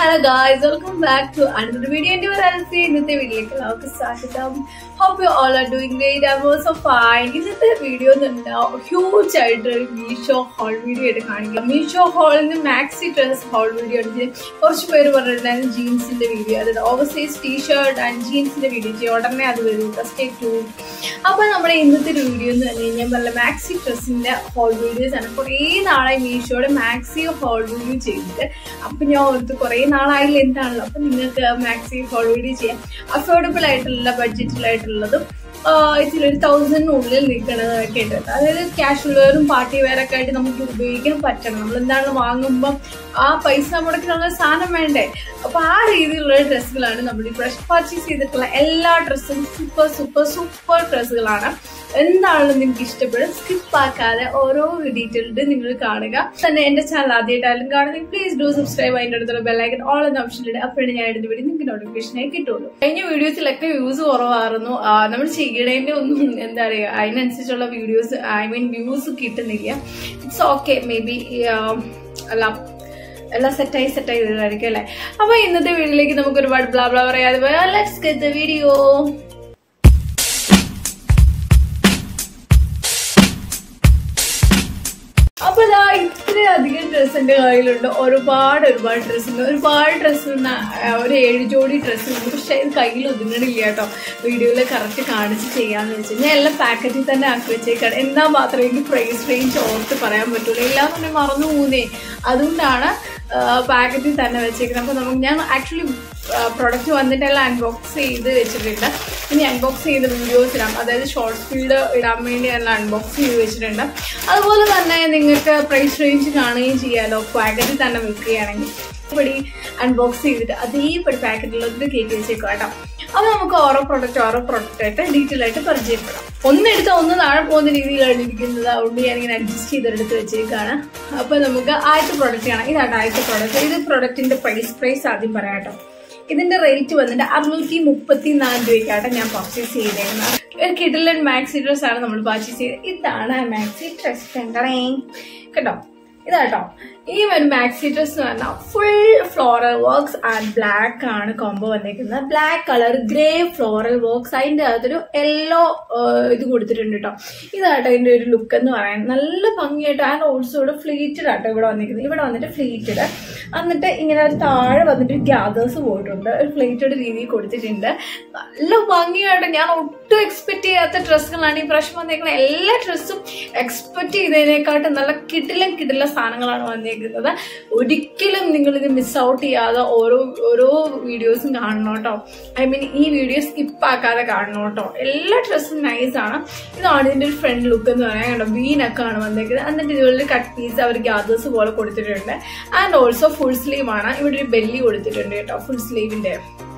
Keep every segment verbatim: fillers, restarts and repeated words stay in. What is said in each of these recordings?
Hello guys, welcome back to another video. In this video, hope you all are doing great. I'm also fine. In this video, a huge MEESHO haul video. MEESHO haul in the Maxi dress haul video. First, we have jeans in the video. Oversized t-shirt and jeans in the video. Stay tuned. Now, in this video, we have Maxi dress in the haul videos. And for MEESHO Maxi haul video. Korey naalaayil endanu appo ningalku maxi haul video cheyyam affordable aayittulla budget il aayittulladu ഇതിൽ ഒരു thousand ഉള്ളിൽ നിൽക്കണതൊക്കെ ഉണ്ട്. അതായത് casual വെയറും party വെയറൊക്കെ ആയിട്ട് നമുക്ക് ഉപയോഗിക്കാൻ പറ്റണം. നമ്മൾ എന്താണ് വാങ്ങുമ്പോൾ ആ പൈസ മുടക്കി നമ്മൾ സാധനം വേണ്ടേ. അപ്പൊ ആ രീതിയിലുള്ള ഡ്രസ്സുകളാണ് നമ്മൾ ഈ ഫ്രഷ് പർച്ചേസ് ചെയ്തിട്ടുള്ള എല്ലാ ഡ്രസ്സും സൂപ്പർ സൂപ്പർ സൂപ്പർ ഡ്രസ്സുകളാണ്. എന്താണെന്ന് നിങ്ങൾക്ക് ഇഷ്ടപ്പെടും. സ്കിപ്പ് ആക്കാതെ ഓരോ ഡീറ്റെയിൽഡ് നിങ്ങൾ കാണുക. തന്നെ എന്റെ ചാനൽ ആദ്യമായിട്ടായാലും കാണുന്നെങ്കിൽ പ്ലീസ് ഡു സബ്സ്ക്രൈബ്. അതിന്റെ അടുത്തുള്ള ബെല്ലൈക്കൺ ഓൾ എന്ന ഓപ്ഷനിലുണ്ട്. അപ്പോഴാണ് ഞാൻ ഇടുന്ന വീഡിയോ നിങ്ങൾക്ക് നോട്ടിഫിക്കേഷനായി കിട്ടുള്ളൂ. കഴിഞ്ഞ വീഡിയോസിലൊക്കെ വ്യൂസ് കുറവായിരുന്നു. നമ്മൾ ചെയ്യണേന്റെ ഒന്നും എന്താ പറയുക അതിനനുസരിച്ചുള്ള വീഡിയോസ് ഐ മീൻ വ്യൂസ് കിട്ടുന്നില്ല. ഇറ്റ്സ് ഓക്കെ, മേ ബി എല്ലാം എല്ലാം സെറ്റായി സെറ്റായി വരുന്നതായിരിക്കും അല്ലെ. അപ്പൊ ഇന്നത്തെ വീഡിയോയിലേക്ക് നമുക്ക് ഒരുപാട് ബ്ലാ ബ്ലാ പറയാതെ പോയാൽ ലെറ്റ്സ് ഗെറ്റ് ദ വീഡിയോ. അപ്പൊ ഇതാ ഇത്രയധികം ഡ്രസ്സ് എന്റെ കയ്യിലുണ്ട്. ഒരുപാട് ഒരുപാട് ഡ്രസ്സുണ്ട്. ഒരുപാട് ഡ്രസ്സ് ഒരു ഏഴ് ജോഡി ഡ്രസ്സുണ്ട്. പക്ഷെ ഇത് കയ്യിൽ ഒതുങ്ങണില്ല കേട്ടോ. വീഡിയോയിൽ കറക്റ്റ് കാണിച്ച് ചെയ്യാന്ന് വെച്ചാൽ ഞാൻ എല്ലാം പാക്കറ്റിൽ തന്നെ ആക്കി വെച്ചേക്കാണ്. എന്നാൽ മാത്രമേ എനിക്ക് പ്രൈസ് റേഞ്ച് ഓർത്ത് പറയാൻ പറ്റുള്ളൂ. എല്ലാം തന്നെ മറന്നു പോകുന്നേ. അതുകൊണ്ടാണ് പാക്കറ്റിൽ തന്നെ വെച്ചേക്കുന്നത്. അപ്പൊ നമുക്ക് ഞാൻ ആക്ച്വലി പ്രൊഡക്റ്റ് വന്നിട്ടെല്ലാം അൺബോക്സ് ചെയ്ത് വെച്ചിട്ടുണ്ട്. ഇനി അൺബോക്സ് ചെയ്ത വീഡിയോസ് ഇടാം. അതായത് ഷോർട്സ് വീഡിയോ ഇടാൻ വേണ്ടി എല്ലാം അൺബോക്സ് ചെയ്ത് വെച്ചിട്ടുണ്ട്. അതുപോലെ തന്നെ നിങ്ങൾക്ക് പ്രൈസ് റേഞ്ച് കാണുകയും ചെയ്യാമല്ലോ പാക്കറ്റിൽ തന്നെ വെക്കുകയാണെങ്കിൽ. പടി അൺബോക്സ് ചെയ്തിട്ട് അതേപടി പാക്കറ്റിലോട്ട് കയറ്റി വെച്ചേക്കും കേട്ടോ. അപ്പൊ നമുക്ക് ഓരോ പ്രൊഡക്റ്റ് ഓരോ പ്രൊഡക്റ്റ് ആയിട്ട് ഡീറ്റെയിൽ ആയിട്ട് പരിചയപ്പെടാം. ഒന്നെടുത്ത് ഒന്ന് താഴെ പോകുന്ന രീതിയിലാണ് ഇരിക്കുന്നത്. അതുകൊണ്ട് ഞാനിങ്ങനെ അഡ്ജസ്റ്റ് ചെയ്തെടുത്ത് വെച്ചേക്കാണ്. അപ്പൊ നമുക്ക് ആദ്യത്തെ പ്രൊഡക്റ്റ് കാണാം. ഇതാണ് ആദ്യത്തെ പ്രൊഡക്റ്റ്. ഇത് പ്രൊഡക്റ്റിന്റെ പ്രൈസ് പ്രൈസ് ആദ്യം പറയാം കേട്ടോ. ഇതിന്റെ റേറ്റ് വന്നിട്ട് അറുന്നൂറ്റി മുപ്പത്തി നാല് രൂപയ്ക്കാണ് ഞാൻ പർച്ചേസ് ചെയ്തേക്കുന്നത്. ഒരു കിഡിലൻ മാക്സി ഡ്രസ് ആണ് നമ്മൾ പർച്ചേസ് ചെയ്തത്. ഇതാണ് മാക്സി ഡ്രസ് കേട്ടോ. ഇതാട്ടോ ഈ ഒരു മാക്സി ഡ്രസ് എന്ന് പറഞ്ഞാൽ full floral works and black ആണ് കോംബോ വന്നേക്കുന്നത്. Black colour grey floral works അതിന്റെ അകത്തൊരു യെല്ലോ ഇത് കൊടുത്തിട്ടുണ്ട് കേട്ടോ. ഇതാട്ടോ ഇതിന്റെ ഒരു ലുക്ക് എന്ന് പറയാൻ നല്ല ഭംഗിയായിട്ട്. ആൻഡ് ഓൾസോ ഇവിടെ ഫ്ലീറ്റഡ് ആട്ടോ ഇവിടെ വന്നിരിക്കുന്നത്. ഇവിടെ വന്നിട്ട് ഫ്ലീറ്റഡ് എന്നിട്ട് ഇങ്ങനെ ഒരു താഴെ വന്നിട്ട് ഗ്യാദേഴ്സ് പോയിട്ടുണ്ട്. ഒരു ഫ്ലീറ്റഡ് രീതിയിൽ കൊടുത്തിട്ടുണ്ട്. നല്ല ഭംഗിയായിട്ട് ഞാൻ ഒട്ടും എക്സ്പെക്ട് ചെയ്യാത്ത ഡ്രസ്സുകളാണ് ഈ പ്രാവശ്യം വന്നേക്കുന്നത്. എല്ലാ ഡ്രസ്സും എക്സ്പെക്ട് ചെയ്തതിനെക്കാട്ടും നല്ല കിടിലം കിടില സാധനങ്ങളാണ് വന്നേക്കുന്നത്. ഒരിക്കലും നിങ്ങൾ ഇത് മിസ് ഔട്ട് ചെയ്യാതെ ഓരോ ഓരോ വീഡിയോസും കാണണം കേട്ടോ. ഐ മീൻ ഈ വീഡിയോ സ്കിപ്പ് ആക്കാതെ കാണണം കേട്ടോ. എല്ലാ ഡ്രസ്സും നൈസ് ആണ്. ഇതാണ് ഇതിന്റെ ഒരു ഫ്രണ്ട് ലുക്ക് എന്ന് പറയാൻ കേട്ടോ. വീനൊക്കെ ആണ് വന്നേക്കുന്നത്. എന്നിട്ട് ഇതുപോലെ കട്ട് പീസ് അവർ ഗ്യാദേഴ്സ് പോലെ കൊടുത്തിട്ടുണ്ട്. ആൻഡ് ഓൾസോ ഫുൾ സ്ലീവ് ആണ്. ഇവിടെ ഒരു ബെല്ലി കൊടുത്തിട്ടുണ്ട് കേട്ടോ. ഫുൾ സ്ലീവിന്റെ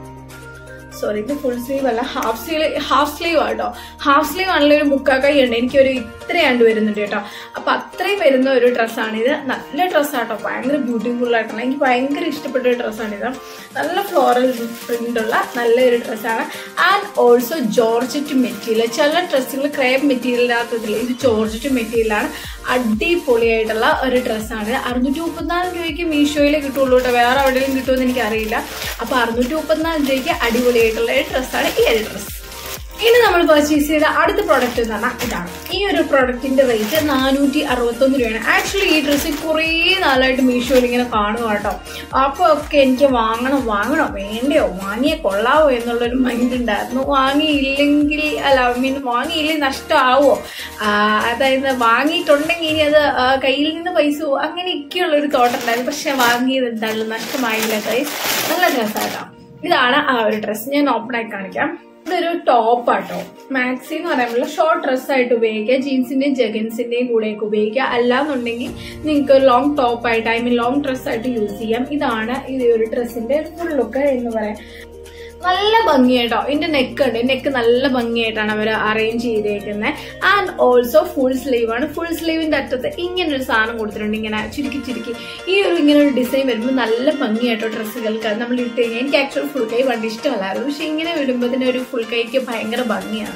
സോറി ഇത് ഫുൾ സ്ലീവ് അല്ല, ഹാഫ് സ്ലീവ് ഹാഫ് സ്ലീവ് ആട്ടോ. ഹാഫ് സ്ലീവ് ആണല്ലോ ഒരു മുക്കാക്കൈ ഉണ്ട്. എനിക്കൊരു ഇത്രയാണ്ട് വരുന്നുണ്ട് കേട്ടോ. അപ്പൊ അത്രയും വരുന്ന ഒരു ഡ്രസ്സാണിത്. നല്ല ഡ്രസ്സാട്ടോ. ഭയങ്കര ബ്യൂട്ടിഫുൾ ആയിട്ടുള്ള എനിക്ക് ഭയങ്കര ഇഷ്ടപ്പെട്ട ഒരു ഡ്രസ്സാണിത്. നല്ല ഫ്ലോറൽ പ്രിന്റ് ഉള്ള നല്ലൊരു ഡ്രസ്സാണ്. And also georgette material. ചില ഡ്രസ്സുകൾ ക്രേപ്പ് മെറ്റീരിയലിനകത്തില്ല. ഇത് ജോർജറ്റ് മെറ്റീരിയലാണ്. അടിപൊളിയായിട്ടുള്ള ഒരു ഡ്രസ്സാണ്. അറുന്നൂറ്റി മുപ്പത്തിനാല് രൂപയ്ക്ക് മീഷോയിലേ കിട്ടുള്ളൂ കേട്ടോ. വേറെ എവിടെയും കിട്ടുമെന്ന് എനിക്കറിയില്ല. അപ്പൊ അറുന്നൂറ്റി മുപ്പത്തിനാല് രൂപയ്ക്ക് അടിപൊളിയായിട്ടുള്ള ഒരു ഡ്രസ്സാണ് ഈ ഒരു ഡ്രസ്സ്. ഇനി നമ്മൾ പർച്ചേസ് ചെയ്ത അടുത്ത പ്രോഡക്റ്റ് എന്ന് പറഞ്ഞാൽ ഇതാണ്. ഈ ഒരു പ്രോഡക്റ്റിന്റെ റേറ്റ് നാനൂറ്റി അറുപത്തൊന്ന് രൂപയാണ്. ആക്ച്വലി ഈ ഡ്രസ്സ് കുറേ നാളായിട്ട് മീഷോയിൽ ഇങ്ങനെ കാണുക കേട്ടോ. അപ്പൊ ഒക്കെ എനിക്ക് വാങ്ങണം വാങ്ങണോ വേണ്ടയോ വാങ്ങിയേ കൊള്ളാവോ എന്നുള്ളൊരു മൈൻഡ് ഉണ്ടായിരുന്നു. വാങ്ങിയില്ലെങ്കിൽ അല്ല ഐ മീൻ വാങ്ങിയില്ലെങ്കിൽ നഷ്ടമാവോ, അതായത് വാങ്ങിയിട്ടുണ്ടെങ്കിൽ ഇനി അത് കയ്യിൽ നിന്ന് പൈസ പോവും അങ്ങനെയൊക്കെയുള്ള ഒരു തോട്ട് ഉണ്ടായിരുന്നു. പക്ഷെ വാങ്ങിയത് എന്തായാലും നഷ്ടമായില്ല. ഗൈസ് നല്ല ഡ്രസ്സാട്ടോ. ഇതാണ് ആ ഒരു ഡ്രസ്സ്. ഞാൻ ഓപ്പൺ ആയി കാണിക്കാം. ഇതൊരു ടോപ്പ് ആട്ടോ. മാക്സി എന്ന് പറയുമ്പോൾ ഷോർട്ട് ഡ്രസ്സായിട്ട് ഉപയോഗിക്കുക. ജീൻസിന്റെയും ജഗൻസിന്റെയും കൂടെയൊക്കെ ഉപയോഗിക്കുക. അല്ലാന്നുണ്ടെങ്കിൽ നിങ്ങൾക്ക് ലോങ് ടോപ്പ് ആയിട്ട് ഐ മീൻ ലോങ് ഡ്രസ്സായിട്ട് യൂസ് ചെയ്യാം. ഇതാണ് ഈ ഒരു ഡ്രസ്സിന്റെ ഫുൾ ലുക്ക് എന്ന് പറയാം. നല്ല ഭംഗിയായിട്ടോ. ഇതിന്റെ നെക്ക് ഉണ്ട്. നെക്ക് നല്ല ഭംഗിയായിട്ടാണ് അവർ അറേഞ്ച് ചെയ്തേക്കുന്നത്. ആൻഡ് ഓൾസോ ഫുൾ സ്ലീവ് ആണ്. ഫുൾ സ്ലീവിന്റെ അറ്റത്ത് ഇങ്ങനെ ഒരു സാധനം കൊടുത്തിട്ടുണ്ട്. ഇങ്ങനെ ചുരുക്കി ചുരുക്കി ഈ ഒരു ഇങ്ങനെ ഒരു ഡിസൈൻ വരുമ്പോൾ നല്ല ഭംഗിയായിട്ടോ ഡ്രസ്സുകൾക്ക് നമ്മൾ ഇട്ട് കഴിഞ്ഞാൽ. എനിക്ക് ആക്ച്വലി ഫുൾ കൈ പണ്ട് ഇഷ്ടമല്ലായിരുന്നു. പക്ഷെ ഇങ്ങനെ വരുമ്പോൾ തന്നെ ഒരു ഫുൾ കൈക്ക് ഭയങ്കര ഭംഗിയാണ്.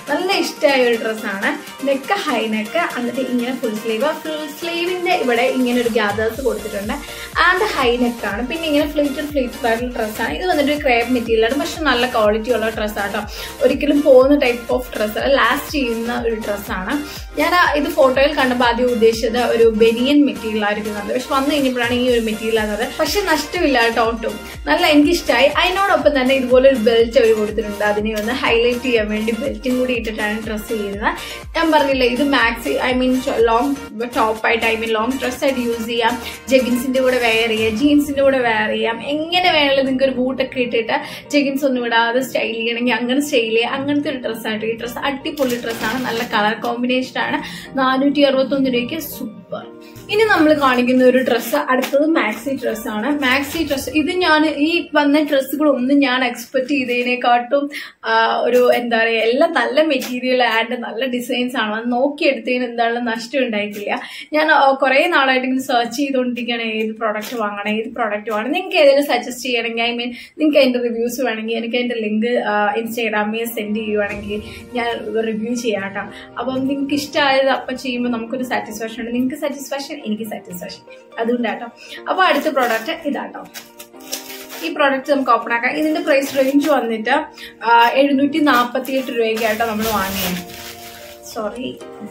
നല്ല ഇഷ്ടമായ ഒരു ഡ്രസ്സാണ്. നെക്ക് ഹൈ നെക്ക്, എന്നിട്ട് ഇങ്ങനെ ഫുൾ സ്ലീവ്. ഫുൾ സ്ലീവിന്റെ ഇവിടെ ഇങ്ങനെ ഒരു ഗ്യാദേഴ്സ് കൊടുത്തിട്ടുണ്ട്. ആൻഡ് ഹൈ നെക്കാണ്. പിന്നെ ഇങ്ങനെ ഫ്ലീറ്റഡ് ഫ്ലീറ്റഡ് ആയിട്ടുള്ള ഡ്രസ്സാണ്. ഇത് വന്നിട്ട് ഒരു ക്രേപ്പ് മെറ്റീരിയലാണ്, പക്ഷെ നല്ല ക്വാളിറ്റി ഉള്ള ഡ്രസ്സാട്ടോ. ഒരിക്കലും പോകുന്ന ടൈപ്പ് ഓഫ് ഡ്രസ്സ്, ലാസ്റ്റ് ചെയ്യുന്ന ഒരു ഡ്രസ്സാണ്. ഞാൻ ഇത് ഫോട്ടോയിൽ കണ്ടപ്പോൾ ആദ്യം ഉദ്ദേശിച്ചത് ഒരു ബനിയൻ മെറ്റീരിയൽ ആയിരിക്കുന്നത്, പക്ഷെ വന്നു കഴിഞ്ഞപ്പോഴാണ് ഈ ഒരു മെറ്റീരിയൽ ആണത്. പക്ഷെ നഷ്ടമില്ല കേട്ടോ, ഒട്ടും നല്ല എനിക്കിഷ്ടമായി. അതിനോടൊപ്പം തന്നെ ഇതുപോലെ ഒരു ബെൽറ്റ് അവർ കൊടുത്തിട്ടുണ്ട്. അതിനെ ഒന്ന് ഹൈലൈറ്റ് ചെയ്യാൻ വേണ്ടി ബെൽറ്റും കൂടി ഇട്ടിട്ടാണ് ഡ്രസ്സ് ചെയ്യുന്നത്. ഞാൻ പറഞ്ഞില്ലേ, ഇത് മാക്സി ഐ മീൻ ലോങ് ടോപ്പായിട്ട് ഐ മീൻ ലോങ് ഡ്രസ്സായിട്ട് യൂസ് ചെയ്യാം, ജെഗിൻസിന്റെ കൂടെ വെയർ ചെയ്യാം, ജീൻസിന്റെ കൂടെ വെയർ ചെയ്യാം, എങ്ങനെ വേണമെങ്കിലും നിങ്ങൾക്ക് ഒരു ബൂട്ടൊക്കെ ഇട്ടിട്ട് ജെഗിൻസ് ഒന്നും ഇടാതെ സ്റ്റൈൽ ചെയ്യണമെങ്കിൽ അങ്ങനെ സ്റ്റൈൽ ചെയ്യാം. അങ്ങനത്തെ ഒരു ഡ്രസ്സായിട്ട് ഈ ഡ്രസ്സ് അടിപൊളി ഡ്രസ്സാണ്. നല്ല കളർ കോമ്പിനേഷൻ ആണ്. നാനൂറ്റി അറുപത്തൊന്ന് രൂപയ്ക്ക് സൂപ്പർ. ഇനി നമ്മൾ കാണിക്കുന്ന ഒരു ഡ്രസ്സ് അടുത്തത് മാക്സി ഡ്രസ്സാണ്. മാക്സി ഡ്രസ്സ് ഇത് ഞാൻ ഈ വന്ന ഡ്രസ്സുകളൊന്നും ഞാൻ എക്സ്പെക്ട് ചെയ്തതിനെക്കാട്ടും ഒരു എന്താ പറയുക, എല്ലാം നല്ല മെറ്റീരിയൽ ആൻഡ് നല്ല ഡിസൈൻസ് ആണ്. അത് നോക്കിയെടുത്തതിന് എന്താണ് നഷ്ടം ഉണ്ടായിട്ടില്ല. ഞാൻ കുറെ നാളായിട്ട് ഇങ്ങനെ സെർച്ച് ചെയ്തുകൊണ്ടിരിക്കുകയാണ് ഏത് പ്രോഡക്റ്റ് വാങ്ങണം, ഏത് പ്രോഡക്റ്റ് വാങ്ങണം. നിങ്ങൾക്ക് ഏതെങ്കിലും സജസ്റ്റ് ചെയ്യണമെങ്കിൽ ഐ മീൻ നിങ്ങൾക്ക് അതിന്റെ റിവ്യൂസ് വേണമെങ്കിൽ എനിക്ക് അതിന്റെ ലിങ്ക് ഇൻസ്റ്റാഗ്രാമിൽ സെൻഡ് ചെയ്യുവാണെങ്കിൽ ഞാൻ റിവ്യൂ ചെയ്യാം കേട്ടോ. അപ്പം നിങ്ങൾക്ക് ഇഷ്ടമായത് അപ്പം ചെയ്യുമ്പോൾ നമുക്കൊരു സാറ്റിസ്ഫാക്ഷൻ ഉണ്ട്. നിങ്ങൾക്ക് സാറ്റിസ്ഫാക്ഷൻ, എനിക്ക് സാറ്റിസ്ഫാക്ഷൻ, അതുകൊണ്ടാട്ടോ. അപ്പൊ അടുത്ത പ്രോഡക്റ്റ് ഇതാട്ടോ. ഈ പ്രോഡക്റ്റ് നമുക്ക് ഓപ്പൺ ആക്കാം. ഇതിന്റെ പ്രൈസ് റേഞ്ച് വന്നിട്ട് എഴുന്നൂറ്റി നാപ്പത്തി എട്ട് രൂപയ്ക്കായിട്ടോ നമ്മൾ വാങ്ങിയത്. സോറി,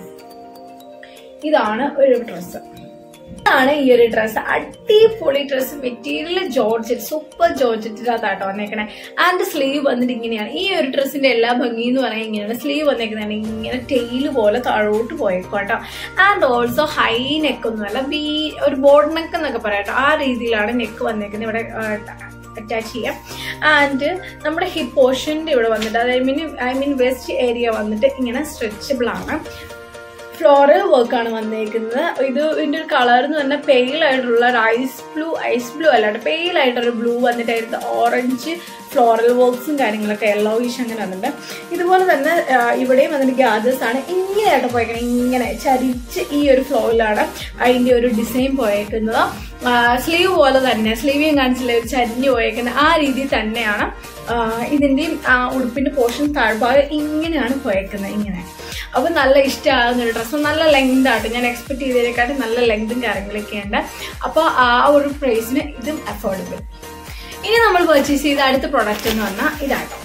ഇതാണ് ഒരു ഡ്രസ്സ്. ഇതാണ് ഈ ഒരു ഡ്രസ്സ്. അടിപൊളി ഡ്രസ്സ്. മെറ്റീരിയൽ ജോർജറ്റ്, സൂപ്പർ ജോർജറ്റിനകത്താട്ടോ വന്നേക്കണേ. ആൻഡ് സ്ലീവ് വന്നിട്ട് ഇങ്ങനെയാണ്. ഈ ഒരു ഡ്രസ്സിന്റെ എല്ലാ ഭംഗി എന്ന് പറയാൻ ഇങ്ങനെയാണ്. സ്ലീവ് വന്നേക്കുന്നതാണ് ഇങ്ങനെ ടെയില് പോലെ താഴോട്ട് പോയേക്കും കേട്ടോ. ആൻഡ് ഓൾസോ ഹൈ നെക്ക് ഒന്നുമല്ല, ബി ഒരു ബോർഡ് നെക്ക് എന്നൊക്കെ പറയാട്ടോ. ആ രീതിയിലാണ് നെക്ക് വന്നേക്കുന്നത്. ഇവിടെ അറ്റാച്ച് ചെയ്യാം. ആൻഡ് നമ്മുടെ ഹിപ്പ് പോർഷന്റെ ഇവിടെ വന്നിട്ട് അത് I mean I mean waist area വന്നിട്ട് ഇങ്ങനെ സ്ട്രെച്ചബിൾ ആണ്. ഫ്ലോറൽ വർക്കാണ് വന്നേക്കുന്നത്. ഇത് ഇതിന്റെ ഒരു കളർ എന്ന് പറഞ്ഞാൽ പെയിൽ ആയിട്ടുള്ള ഒരു ഐസ് ബ്ലൂ ഐസ് ബ്ലൂ അല്ലാണ്ട് പെയിൽ ആയിട്ടൊരു ബ്ലൂ വന്നിട്ടായിരുന്നു. ഓറഞ്ച് ഫ്ലോറൽ വർക്ക്സും കാര്യങ്ങളൊക്കെ യെല്ലോയിഷ് അങ്ങനെ വന്നിട്ടുണ്ട്. ഇതുപോലെ തന്നെ ഇവിടെയും വന്നിട്ട് ഗ്യാദേഴ്സ് ആണ്. ഇങ്ങനെയായിട്ട് പോയേക്കണം, ഇങ്ങനെ ചരിച്ച് ഈ ഒരു ഫ്ലോറിലാണ് അതിന്റെ ഒരു ഡിസൈൻ പോയേക്കുന്നത്. സ്ലീവ് പോലെ തന്നെ, സ്ലീവിയും കാണിച്ചില്ല ഒരു ചരിഞ്ഞ് പോയേക്കുന്നത് ആ രീതിയിൽ തന്നെയാണ് ഇതിന്റെയും ഉടുപ്പിന്റെ പോർഷൻ താഴ്ഭാഗം ഇങ്ങനെയാണ് പോയേക്കുന്നത്. ഇങ്ങനെ അപ്പൊ നല്ല ഇഷ്ടമാകുന്ന ഒരു ഡ്രസ്സ്. നല്ല ലെങ്ത് ആയിട്ട് ഞാൻ എക്സ്പെക്ട് ചെയ്തതിനെക്കാട്ടും നല്ല ലെങ്തും കാര്യങ്ങളൊക്കെ ഉണ്ട്. അപ്പൊ ആ ഒരു പ്രൈസിന് ഇതും അഫോർഡബിൾ. ഇനി നമ്മൾ പർച്ചേസ് ചെയ്ത അടുത്ത പ്രൊഡക്റ്റ് എന്ന് പറഞ്ഞാൽ ഇതാട്ടോ.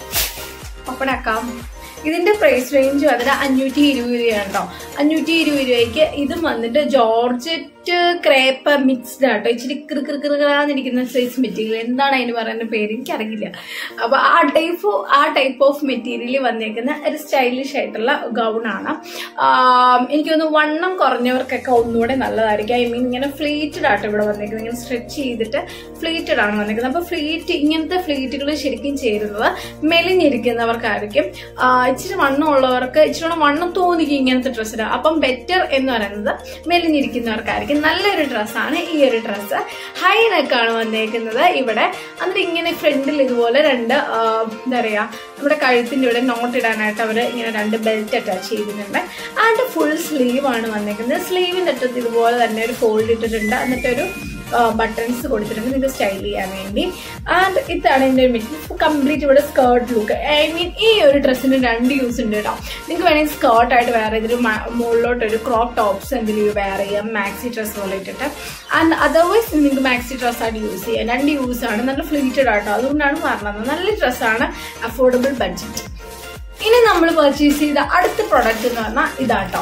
ഓപ്പൺ ആക്കാം. ഇതിന്റെ പ്രൈസ് റേഞ്ച് വന്നിട്ട് അഞ്ഞൂറ്റി ഇരുപത് രൂപയാണ് കേട്ടോ. അഞ്ഞൂറ്റി ഇരുപത് രൂപയ്ക്ക് ഇതും വന്നിട്ട് ജോർജറ്റ് ക്രേപ്പ് മിക്സ്ഡ് ആട്ടോ. ഇച്ചിരി കിറുകിറുകിറാന്നിരിക്കുന്ന സൈസ് മെറ്റീരിയൽ, എന്താണ് അതിന് പറയുന്ന പേര് എനിക്കറിയില്ല. അപ്പൊ ആ ടൈപ്പ് ആ ടൈപ്പ് ഓഫ് മെറ്റീരിയൽ വന്നേക്കുന്ന ഒരു സ്റ്റൈലിഷ് ആയിട്ടുള്ള ഗൗണാണ്. എനിക്കൊന്ന് വണ്ണം കുറഞ്ഞവർക്കൊക്കെ ഒന്നുകൂടെ നല്ലതായിരിക്കും. ഐ മീൻ ഇങ്ങനെ ഫ്ലീറ്റഡ് ആട്ടോ ഇവിടെ വന്നേക്കുന്നത്. ഇങ്ങനെ സ്ട്രെച്ച് ചെയ്തിട്ട് ഫ്ലീറ്റഡ് ആണ് വന്നേക്കുന്നത്. അപ്പൊ ഫ്ലീറ്റ് ഇങ്ങനത്തെ ഫ്ലീറ്റുകൾ ശരിക്കും ചേരുന്നത് മെലിഞ്ഞിരിക്കുന്നവർക്കായിരിക്കും. ഇച്ചിരി വണ്ണം ഉള്ളവർക്ക് ഇച്ചിരി വണ്ണം തോന്നിക്കും ഇങ്ങനത്തെ ഡ്രസ്സ് ഇടാം. അപ്പം ബെറ്റർ എന്ന് പറയുന്നത് മെലിഞ്ഞിരിക്കുന്നവർക്കായിരിക്കും. നല്ലൊരു ഡ്രസ്സാണ് ഈ ഒരു ഡ്രസ്സ്. ഹൈ നെക്കാണ് വന്നേക്കുന്നത് ഇവിടെ. എന്നിട്ട് ഇങ്ങനെ ഫ്രണ്ടിൽ ഇതുപോലെ രണ്ട് എന്താ പറയാ നമ്മുടെ കഴുത്തിന്റെ ഇവിടെ നോട്ട് ഇടാനായിട്ട് അവർ ഇങ്ങനെ രണ്ട് ബെൽറ്റ് അറ്റാച്ച് ചെയ്തിട്ടുണ്ട്. ആൻഡ് ഫുൾ സ്ലീവ് ആണ് വന്നേക്കുന്നത്. സ്ലീവിന്റെ അറ്റത്ത് ഇതുപോലെ തന്നെ ഒരു ഫോൾഡ് ഇട്ടിട്ടുണ്ട്. എന്നിട്ടൊരു ബട്ടൺസ് കൊടുത്തിട്ടുണ്ട് നിങ്ങൾക്ക് സ്റ്റൈൽ ചെയ്യാൻ വേണ്ടി. ആൻഡ് ഇതാണ് എൻ്റെ മെറ്റീരിയൽ. കംപ്ലീറ്റ് ഇവിടെ സ്കേർട്ട് ലുക്ക്. ഐ മീൻ ഈ ഒരു ഡ്രസ്സിന് രണ്ട് യൂസ് ഉണ്ട് കേട്ടോ. നിങ്ങൾക്ക് വേണമെങ്കിൽ സ്കേർട്ടായിട്ട് വേറെ ചെയ്തിട്ട് മുകളിലോട്ട് ഒരു ക്രോപ്പ് ടോപ്സ് എന്തെങ്കിലും വെയർ ചെയ്യാം, മാക്സി ഡ്രസ്സ് പോലെ ഇട്ടിട്ട്. ആൻഡ് അതർവൈസ് നിങ്ങൾക്ക് മാക്സി ഡ്രസ്സായിട്ട് യൂസ് ചെയ്യാം. രണ്ട് യൂസ് ആണ്. നല്ല ഫ്ലീറ്റഡ് ആട്ടോ, അതുകൊണ്ടാണ് പറഞ്ഞത്. നല്ല ഡ്രസ്സാണ്, അഫോർഡബിൾ ബഡ്ജറ്റ്. ഇനി നമ്മൾ പർച്ചേസ് ചെയ്ത അടുത്ത പ്രൊഡക്റ്റ് എന്ന് പറഞ്ഞാൽ ഇതാട്ടോ.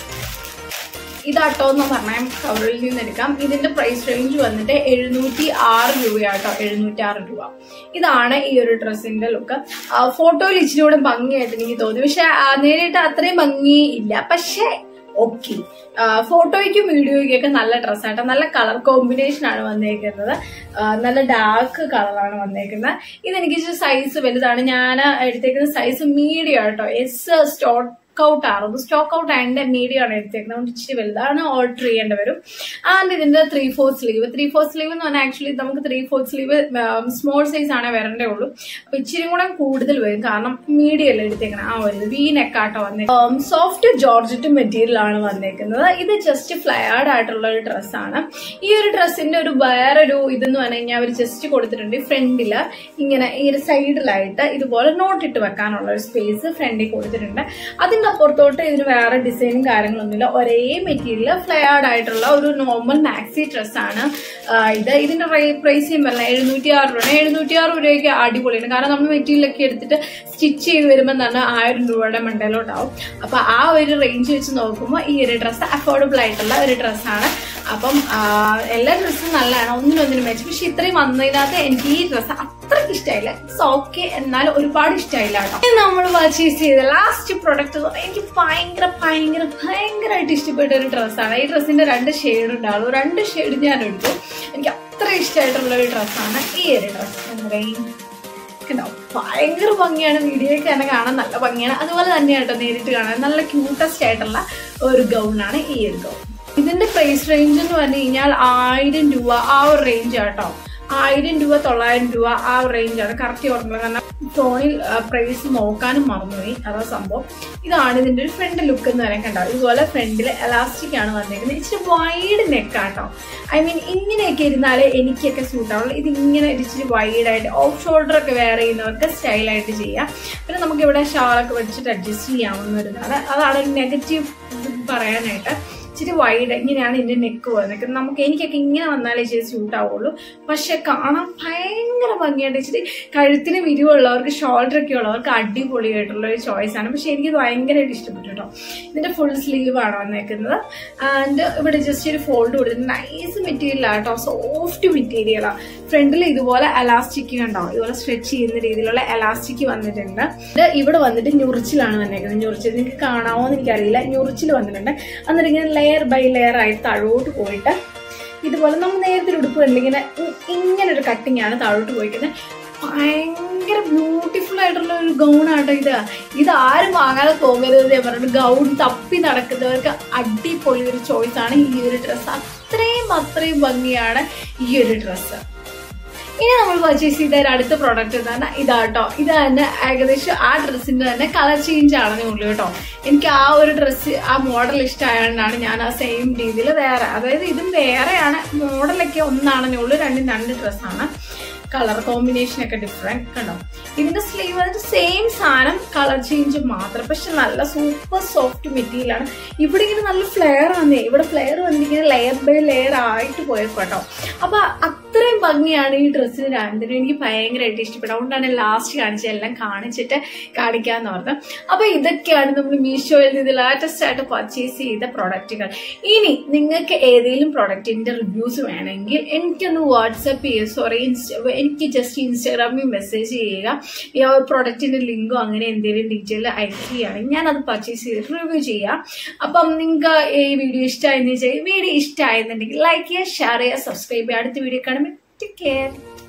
ഇതാട്ടോ എന്ന് പറഞ്ഞാൽ കവറിൽ നിന്ന് എടുക്കാം. ഇതിന്റെ പ്രൈസ് റേഞ്ച് വന്നിട്ട് എഴുന്നൂറ്റി ആറ് രൂപയാട്ടോ. എഴുന്നൂറ്റി ആറ് രൂപ. ഇതാണ് ഈ ഒരു ഡ്രസ്സിന്റെ ലുക്ക്. ഫോട്ടോയിൽ ഇച്ചിരി കൂടെ ഭംഗിയായിട്ട് എനിക്ക് തോന്നി, പക്ഷെ നേരിട്ട് അത്രയും ഭംഗി ഇല്ല. പക്ഷെ ഓക്കെ, ഫോട്ടോയ്ക്കും വീഡിയോയ്ക്കും ഒക്കെ നല്ല ഡ്രസ്സാട്ടോ. നല്ല കളർ കോമ്പിനേഷൻ ആണ് വന്നേക്കുന്നത്. നല്ല ഡാർക്ക് കളറാണ് വന്നേക്കുന്നത്. ഇതെനിക്ക് സൈസ് വലുതാണ്. ഞാൻ എടുത്തേക്കുന്ന സൈസ് മീഡിയം ആട്ടോ. എസ് സ്റ്റോട്ട് സ്റ്റോക്ക് ഔട്ട് ആയിരുന്നു. സ്റ്റോക്ക് ഔട്ട് ആയതിന്റെ മീഡിയം ആണ് എടുത്തേക്കുന്നത്, അതുകൊണ്ട് ഇച്ചിരി വലുതാണ്, ഓർഡർ ചെയ്യേണ്ടി വരും. ആൻഡ് ഇതിന്റെ three fourth sleeve three fourth sleeve എന്ന് പറഞ്ഞാൽ ആക്ച്വലി നമുക്ക് three fourth sleeve small size ആണ് വരണ്ടേ ഉള്ളൂ. അപ്പൊ ഇച്ചിരി കൂടെ കൂടുതൽ വരും, കാരണം മീഡിയം അല്ലേ എടുത്തേക്കണം. ആ ഒരു വി നെക്കാട്ടോ വന്നേക്കുന്നത്. സോഫ്റ്റ് ജോർജറ്റ് മെറ്റീരിയൽ ആണ് വന്നേക്കുന്നത്. ഇത് ജസ്റ്റ് ഫ്ലയേർഡ് ആയിട്ടുള്ള ഒരു ഡ്രസ്സാണ്. ഈ ഒരു ഡ്രസ്സിന്റെ ഒരു വേറൊരു ഇതെന്ന് പറഞ്ഞു കഴിഞ്ഞാൽ അവർ ജസ്റ്റ് കൊടുത്തിട്ടുണ്ട് ഫ്രണ്ടില് ഇങ്ങനെ ഈ ഒരു സൈഡിലായിട്ട് ഇതുപോലെ നോട്ട് ഇട്ട് വെക്കാനുള്ള ഒരു സ്പേസ് ഫ്രണ്ടിൽ കൊടുത്തിട്ടുണ്ട്. അതിന്റെ അപ്പുറത്തോട്ട് ഇതിന് വേറെ ഡിസൈനും കാര്യങ്ങളൊന്നുമില്ല, ഒരേ മെറ്റീരിയൽ ഫ്ലയേർഡ് ആയിട്ടുള്ള ഒരു നോർമൽ മാക്സി ഡ്രസ്സാണ് ഇത്. ഇതിന്റെ പ്രൈസ് ചെയ്യുമ്പോൾ എഴുന്നൂറ്റി ആറ് രൂപ എഴുന്നൂറ്റി ആറ് രൂപയ്ക്ക് അടിപൊളിയാണ്. കാരണം നമ്മൾ മെറ്റീരിയലൊക്കെ എടുത്തിട്ട് സ്റ്റിച്ച് ചെയ്ത് വരുമ്പോൾ തന്നെ ആയിരം രൂപയുടെ മണ്ടയിലോട്ടാവും. അപ്പൊ ആ ഒരു റേഞ്ച് വെച്ച് നോക്കുമ്പോൾ ഈ ഒരു ഡ്രസ്സ് അഫോർഡബിൾ ആയിട്ടുള്ള ഒരു ഡ്രസ്സാണ്. അപ്പം എല്ലാ ഡ്രസ്സും നല്ലതാണ്, ഒന്നിനൊന്നിനും വെച്ച്. പക്ഷെ ഇത്രയും വന്നതിനകത്ത് എനിക്ക് ഈ ഡ്രസ്സ് അത്രയ്ക്ക് ഇഷ്ടമായില്ല. ഇറ്റ്സ് ഓക്കെ, എന്നാലും ഒരുപാട് ഇഷ്ടമായില്ല കേട്ടോ. നമ്മൾ പർച്ചേസ് ചെയ്ത ലാസ്റ്റ് പ്രൊഡക്റ്റ് എനിക്ക് ഭയങ്കര ഭയങ്കര ഭയങ്കരമായിട്ട് ഇഷ്ടപ്പെട്ട ഒരു ഡ്രസ്സാണ്. ഈ ഡ്രസ്സിന്റെ രണ്ട് ഷെയ്ഡ് ഉണ്ടാവും, രണ്ട് ഷെയ്ഡ് ഞാൻ എടുത്തു. എനിക്ക് അത്ര ഇഷ്ടമായിട്ടുള്ള ഒരു ഡ്രസ്സാണ് ഈ ഒരു ഡ്രസ്സ്. ഭയങ്കര ഭംഗിയാണ്, വീഡിയോയ്ക്ക് തന്നെ കാണാൻ നല്ല ഭംഗിയാണ്. അതുപോലെ തന്നെയാട്ടോ നേരിട്ട് കാണാൻ നല്ല ക്യൂട്ടസ്റ്റ് ആയിട്ടുള്ള ഒരു ഗൗണാണ് ഈ ഒരു ഗൗൺ. ഇതിന്റെ പ്രൈസ് റേഞ്ച് എന്ന് പറഞ്ഞു കഴിഞ്ഞാൽ ആയിരം രൂപ ആ ഒരു റേഞ്ച് ആട്ടോ. ആയിരം രൂപ തൊള്ളായിരം രൂപ ആ ഒരു റേഞ്ചാണ് കറക്റ്റ് ഓർമ്മ. കാരണം ഫോണിൽ പ്രൈസ് നോക്കാനും മറന്നുപോയി, അതാ സംഭവം. ഇതാണ് ഇതിന്റെ ഒരു ഫ്രണ്ട് ലുക്ക് എന്ന് പറയാൻ കണ്ടോ. ഇതുപോലെ ഫ്രണ്ടിൽ എലാസ്റ്റിക് ആണ് വന്നേക്കുന്നത്. ഇച്ചിരി വൈഡ് നെക്കാട്ടോ. ഐ മീൻ ഇങ്ങനെയൊക്കെ ഇരുന്നാലേ എനിക്കൊക്കെ സൂട്ട് ആവുള്ളൂ. ഇത് ഇങ്ങനെ ഇച്ചിരി വൈഡായിട്ട് ഓഫ് ഷോൾഡർ ഒക്കെ വെയർ ചെയ്യുന്നവർക്ക് സ്റ്റൈലായിട്ട് ചെയ്യാം. പിന്നെ നമുക്ക് ഇവിടെ ഷാളൊക്കെ വെച്ചിട്ട് അഡ്ജസ്റ്റ് ചെയ്യാവുന്ന ഒരു ഇതാണ്. അതാണ് ഒരു നെഗറ്റീവ് പറയാനായിട്ട്. ഇച്ചിരി വൈഡ് ഇങ്ങനെയാണ് ഇതിന്റെ നെക്ക് വരുന്നത്. നമുക്ക് എനിക്കൊക്കെ ഇങ്ങനെ വന്നാലേ ഇച്ചിരി സ്യൂട്ട് ആവുള്ളൂ. പക്ഷെ കാണാൻ ഭയങ്കര ഭംഗിയായിട്ട് ഇച്ചിരി കഴുത്തിന് വിരിവുള്ളവർക്ക് ഷോൾഡർ ഒക്കെ ഉള്ളവർക്ക് അടിപൊളിയായിട്ടുള്ള ഒരു ചോയ്സ് ആണ്. പക്ഷെ എനിക്ക് ഭയങ്കരമായിട്ട് ഇഷ്ടപ്പെട്ടു കേട്ടോ. ഇതിന്റെ ഫുൾ സ്ലീവ് ആണ് വന്നേക്കുന്നത്. ആൻഡ് ഇവിടെ ജസ്റ്റ് ഒരു ഫോൾഡ് കൊടുത്തിട്ട് നൈസ് മെറ്റീരിയൽ ആട്ടോ, സോഫ്റ്റ് മെറ്റീരിയലാണ്. ഫ്രണ്ടിൽ ഇതുപോലെ എലാസ്റ്റിക് ഉണ്ടാവും, ഇതുപോലെ സ്ട്രെച്ച് ചെയ്യുന്ന രീതിയിലുള്ള എലാസ്റ്റിക് വന്നിട്ടുണ്ട്. ഇത് ഇവിടെ വന്നിട്ട് ഞുറിച്ചിലാണ് വന്നേക്കുന്നത്. ഞുറിച്ചിൽ നിങ്ങൾക്ക് കാണാമോ എന്ന് എനിക്കറിയില്ല, ഞുറിച്ചിൽ വന്നിട്ടുണ്ട്. എന്നിട്ട് ഇങ്ങനെ ലെയർ ബൈ ലെയർ ആയിട്ട് താഴോട്ട് പോയിട്ട് ഇതുപോലെ നമ്മൾ നേരത്തെ ഉടുപ്പ് കണ്ടില്ല ഇങ്ങനെ ഇങ്ങനെ ഒരു കട്ടിങ് ആണ് താഴോട്ട് പോയിരിക്കുന്നത്. ഭയങ്കര ബ്യൂട്ടിഫുൾ ആയിട്ടുള്ള ഒരു ഗൗണാട്ടോ ഇത്. ഇത് ആരും വാങ്ങാതെ പോകരുത് ഞാൻ പറഞ്ഞിട്ട്. ഗൗൺ തപ്പി നടക്കുന്നവർക്ക് അടിപൊളി ഒരു ചോയ്സ് ആണ് ഈ ഒരു ഡ്രസ്സ്. അത്രയും അത്രയും ഭംഗിയാണ് ഈ ഒരു ഡ്രസ്സ്. ഇനി നമ്മൾ പർച്ചേസ് ചെയ്ത അടുത്ത പ്രോഡക്റ്റ് തന്നെ ഇതാട്ടോ. ഇത് തന്നെ ഏകദേശം ആ ഡ്രസ്സിന്റെ തന്നെ കളർ ചേഞ്ച് ആണെന്നേ ഉള്ളൂ കേട്ടോ. എനിക്ക് ആ ഒരു ഡ്രസ്സ് ആ മോഡൽ ഇഷ്ടമായതുകൊണ്ടാണ് ഞാൻ ആ സെയിം രീതിയിൽ വേറെ, അതായത് ഇതും വേറെയാണ്, മോഡലൊക്കെ ഒന്നാണെന്നേ ഉള്ളൂ. രണ്ടും രണ്ട് ഡ്രസ്സാണ്, കളർ കോമ്പിനേഷൻ ഒക്കെ ഡിഫറെന്റ് കണ്ടോ. ഇതിന്റെ സ്ലീവ് വന്നിട്ട് സെയിം സാധനം, കളർ ചേഞ്ച് മാത്രം. പക്ഷെ നല്ല സൂപ്പർ സോഫ്റ്റ് മെറ്റീരിയൽ ആണ്. ഇവിടെ ഇങ്ങനെ നല്ല ഫ്ലെയർ വന്നേ, ഇവിടെ ഫ്ലെയർ വന്നിങ്ങനെ ലെയർ ബൈ ലെയർ ആയിട്ട് പോയേക്കോട്ടോ. അപ്പൊ അത്രയും ഭംഗിയാണ് ഈ ഡ്രസ്സിന് രണ്ടിനും. എനിക്ക് ഭയങ്കരമായിട്ട് ഇഷ്ടപ്പെട്ടു, അതുകൊണ്ടാണ് ലാസ്റ്റ് കാണിച്ചത്, എല്ലാം കാണിച്ചിട്ട് കാണിക്കാന്ന് പറഞ്ഞത്. അപ്പൊ ഇതൊക്കെയാണ് നമ്മൾ മീഷോയിൽ നിന്ന് ലേറ്റസ്റ്റ് ആയിട്ട് പർച്ചേസ് ചെയ്ത പ്രൊഡക്റ്റുകൾ. ഇനി നിങ്ങൾക്ക് ഏതെങ്കിലും പ്രൊഡക്റ്റിന്റെ റിവ്യൂസ് വേണമെങ്കിൽ എനിക്കൊന്ന് വാട്സ്ആപ്പ് ചെയ്യുക, സോറി എനിക്ക് ജസ്റ്റ് ഇൻസ്റ്റാഗ്രാമിൽ മെസ്സേജ് ചെയ്യുക. ഈ പ്രൊഡക്റ്റിന്റെ ലിങ്കോ അങ്ങനെ എന്തെങ്കിലും ഡീറ്റെയിൽ അയക്കുകയാണെങ്കിൽ ഞാൻ അത് പർച്ചേസ് ചെയ്തിട്ട് റിവ്യൂ ചെയ്യാം. അപ്പം നിങ്ങൾക്ക് ഈ വീഡിയോ ഇഷ്ടമായെന്ന് വെച്ചാൽ വീഡിയോ ഇഷ്ടമായെന്നുണ്ടെങ്കിൽ ലൈക്ക് ചെയ്യുക, ഷെയർ ചെയ്യുക, സബ്സ്ക്രൈബ് ചെയ്യുക. അടുത്ത വീഡിയോ കാണുമ്പോൾ ടേക്ക് കെയർ.